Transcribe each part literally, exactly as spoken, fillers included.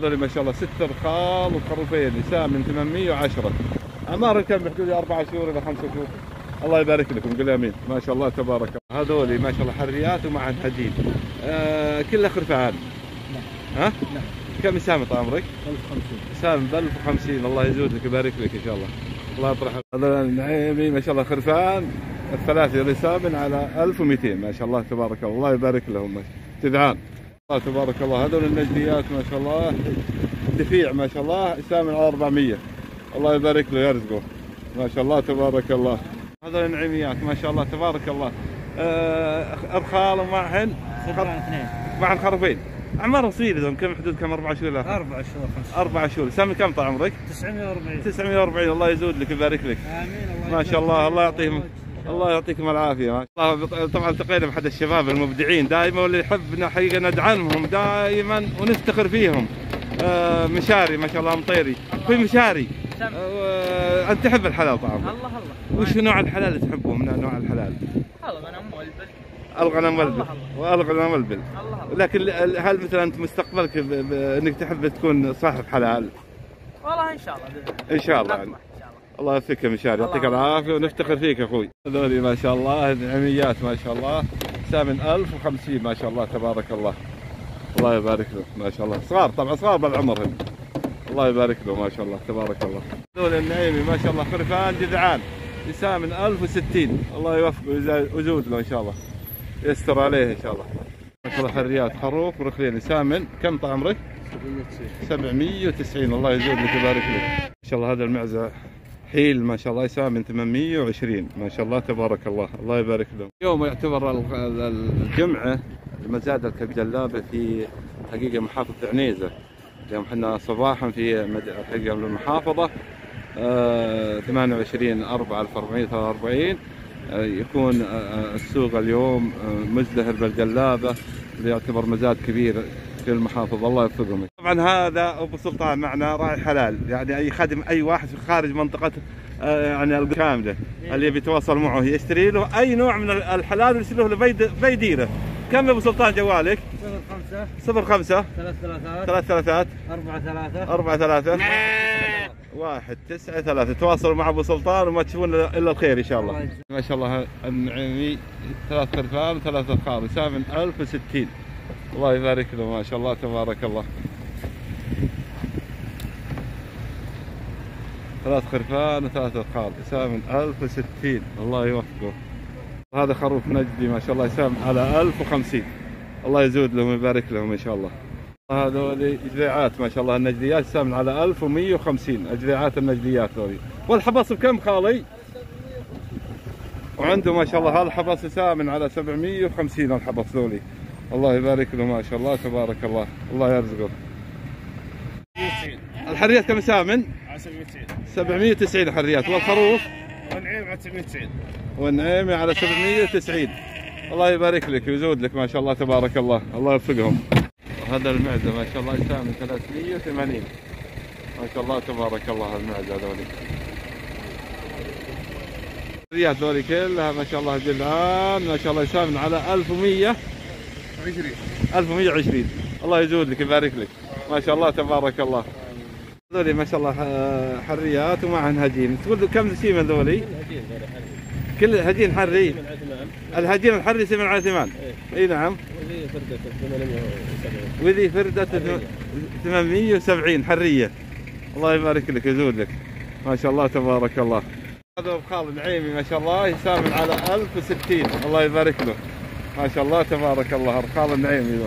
هذول ما شاء الله ست رخال وخروفين يسامن ثمانمية وعشرة. اعمارهم كم بحدود أربعة شهور الى خمسة شهور. الله يبارك لكم، قل امين. ما شاء الله تبارك الله. هذول ما شاء الله حريات ومعهن حديد. آه كلها خرفان. نعم. ها؟ نعم. كم يسامن طال عمرك؟ ألف وخمسين. يسامن ب ألف وخمسين. الله يزود لك ويبارك لك ان شاء الله. الله يطرح. هذا النعيمي ما شاء الله خرفان الثلاثه اللي يسامن على ألف ومئتين. ما شاء الله تبارك الله. الله يبارك لهم. جدعان. الله تبارك الله. هذول النجديات ما شاء الله دفيع ما شاء الله يسامن على أربعمية. الله يبارك له يرزقه. ما شاء الله تبارك الله. هذول النعيميات ما شاء الله تبارك الله. آه ارخال ومعهن اثنين. معهن خروفين. اعمارهم صغيره كم حدود كم اربع شهور؟ اربع شهور خمس اربع شهور. سامي كم طال عمرك؟ تسعمية وأربعين. تسعمية وأربعين. الله يزود لك ويبارك لك. امين. ما شاء الله. الله يعطيهم الله يعطيكم العافيه. الله طبعا التقينا بأحد الشباب المبدعين دائما واللي يحب حقيقه ندعمهم دائما ونفتخر فيهم. آه مشاري ما شاء الله مطيري في مشاري. آه انت تحب الحلال طبعا. الله الله. وش نوع الحلال اللي تحبه من انواع الحلال؟ الغنم والبل. الغنم والبل. والغنم والبل. لكن هل مثلا انت مستقبلك انك تحب تكون صاحب حلال؟ والله ان شاء الله باذن الله. ان شاء الله يعني. الله يوفقك يا مشاري، يعطيك العافيه ونفتخر فيك اخوي. هذول ما شاء الله نعميات ما شاء الله سامن ألف وخمسين ما شاء الله تبارك الله. الله يبارك له ما شاء الله. صغار طبعا صغار بالعمر. الله يبارك له ما شاء الله تبارك الله. هذول النعيمي ما شاء الله خرفان جذعان يسامن ألف وستين. الله يوفقه ويزود له ان شاء الله، يستر عليه ان شاء الله. ما شاء الله حريات خروف ورخلين يسامن كم طال عمرك؟ سبعمية وتسعين. الله يزود لك ويبارك لك. ما شاء الله هذا المعزه حيل ما شاء الله يسامن ثمانمية وعشرين ما شاء الله تبارك الله. الله يبارك له. اليوم يعتبر الجمعه المزاد الجلابه في حقيقه محافظه عنيزه. اليوم احنا صباحا في حقيقه المحافظه آه ثمانية وعشرين أربعة ألف وأربعمية وثلاثة وأربعين. آه يكون آه السوق اليوم آه مزدهر بالجلابه اللي يعتبر مزاد كبير في المحافظه. الله يوفقهم. طبعا هذا ابو سلطان معنا راعي حلال، يعني اي خادم اي واحد في خارج منطقه آه يعني الكامله اللي بيتواصل معه يشتري له اي نوع من الحلال ويرسله له بيديره. كم ابو سلطان جوالك؟ صفر خمسة صفر خمسة ثلاث ثلاثات ثلاث ثلاثات أربعة ثلاثة أربعة ثلاثة واحد تسعة ثلاثة. تواصلوا مع ابو سلطان وما تشوفون الا الخير ان شاء الله. ما شاء الله النعيمي ثلاث خرفان وثلاث ارخال يسامن ألف وستين. الله يبارك له ما شاء الله تبارك الله. ثلاث خرفان وثلاث ارخال يسامن ألف وستين. الله يوفقه. هذا خروف نجدي ما شاء الله يسامن على ألف وخمسين. الله يزود لهم ويبارك لهم ان شاء الله. هذول جذيعات ما شاء الله النجديات يسامن على ألف ومئة وخمسين. الجذيعات النجديات ذولي. والحبص بكم خالي؟ وعنده ما شاء الله هذا الحبص يسامن على سبعمية وخمسين. الحبص ذولي. الله يبارك له ما شاء الله تبارك الله. الله يرزقه. الحريات كم يسامن؟ سبعمية وتسعين الحريات. والخروف؟ والنعيم على سبعمية وتسعين. والنعيمي على سبعمية وتسعين. الله يبارك لك ويزود لك ما شاء الله تبارك الله. الله يوفقهم. هذا المعزه ما شاء الله يسامن ثلاثمية وثمانين ما شاء الله تبارك الله. المعزه هذولي الحريات ذولي كلها ما شاء الله جلعان ما شاء الله يسامن على ألف ومئة وعشرين. ألف ومئة وعشرين. الله يزود لك ويبارك لك ما شاء الله تبارك الله. هذولي ما شاء الله حريات ومعهن هجين. تقول كم سيمن ذولي؟ كل هجين حري. الهجين الحري سيمن على ثمان. اي نعم. وذي فردة ثمانمية وسبعين حرية. الله يبارك لك ويزود لك ما شاء الله تبارك الله. هذا خال النعيمي ما شاء الله يسامن على ألف وستين. الله يبارك له ما شاء الله تبارك الله. خال النعيمي ذول.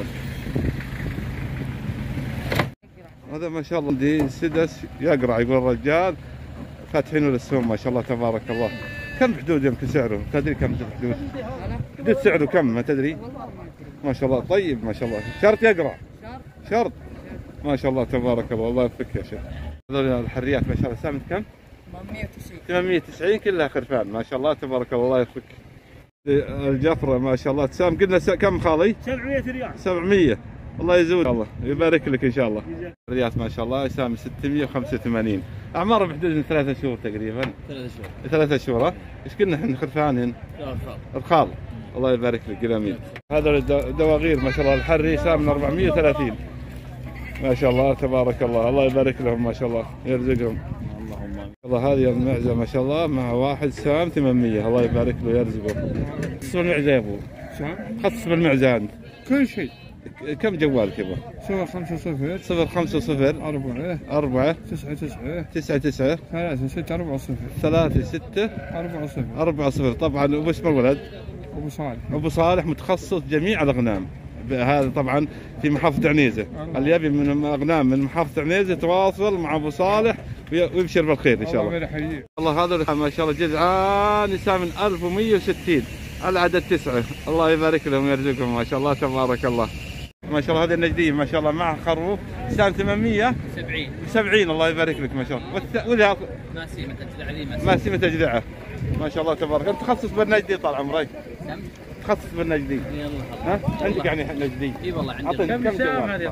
هذا ما شاء الله دي سدس يقرع يقول الرجال فاتحينه للسوم ما شاء الله تبارك الله. كم حدود يمكن سعره؟ تدري كم حدود؟ حدود سعره كم ما تدري؟ ما شاء الله طيب ما شاء الله. شرط يقرع؟ شرط ما شاء الله تبارك الله. الله يوفقك يا شيخ. هذول الحريات ما شاء الله سامت كم؟ ثمانمية وتسعين. ثمانمية وتسعين كلها خرفان ما شاء الله تبارك الله. الله يوفقك. الجفرة ما شاء الله تسام قلنا كم خالي؟ سبعمية ريال. سبعمية. الله يزود الله يبارك لك ان شاء الله. الريات ما شاء الله يسامي ستمية وخمسة وثمانين. اعمارهم بحدود من ثلاثة شهور تقريبا. ثلاثة شهور. ثلاثة شهور. ايش قلنا احنا خرفان؟ ارخال. ارخال. الله يبارك لك قلامين. هذا الدواغير ما شاء الله الحري يسامن أربعمية وثلاثين. ما شاء الله تبارك الله، الله يبارك لهم ما شاء الله يرزقهم. اللهم والله هذه المعزة ما شاء الله مع واحد سام ثمانمية، الله يبارك له ويرزقه. خص بالمعزة يا ابو، خص بالمعزة انت كل شيء. كم جوالك يبا؟ صفر خمسة صفر صفر خمسة صفر أربعة أربعة تسعة تسعة تسعة تسعة ثلاثة ستة أربعة صفر ثلاثة ستة أربعة صفر. أربعة صفر. طبعا أبو اسم الولد؟ أبو صالح. أبو صالح متخصص جميع الأغنام، هذا طبعا في محافظة عنيزة. اللي يبي من أغنام من محافظة عنيزة تواصل مع أبو صالح ويبشر بالخير إن شاء الله. الله الله هذا ما شاء الله جذعان نساء من ألف ومئة وستين، العدد تسعة، الله يبارك لهم ويرزقهم ما شاء الله تبارك الله. ما شاء الله هذه النجدية ما شاء الله مع خروف سام ثمانمية سبعين سبعين، الله يبارك لك ما شاء الله. وذا ما سيمة تجدع لي ما سمة تجدعه ما شاء الله تبارك. انت تخصص بالنجدي طال عمرك؟ نعم تخصص بالنجدي؟ يلا ها عندك يعني نجدي؟ اي والله عندي. اعطني كم جوال؟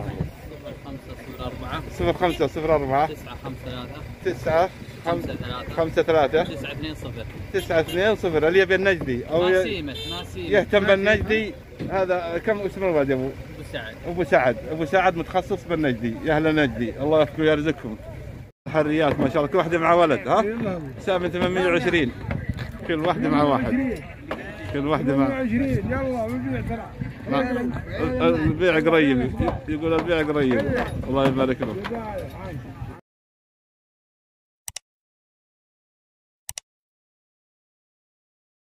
صفر خمسة صفر أربعة صفر خمسة صفر أربعة تسعة خمسة ثلاثة تسعة خمسة ثلاثة خمسة ثلاثة تسعة اثنين صفر تسعة اثنين صفر. اللي يبي النجدي او ما ي- سيمة ما سيمة يهتم بالنجدي هذا كم اسم الولد يا ابو؟ أبو سعد. ابو سعد. ابو سعد متخصص بالنجدي، يا اهل النجدي الله يحفظكم ويرزقكم. حريات ما شاء الله كل واحده مع ولد، ها سام ثمانمئة وعشرين كل واحده مع واحد، كل واحده مع عشرين. يلا بنبيع ترى. ال- البيع قريب، يقول البيع قريب، الله يبارك له.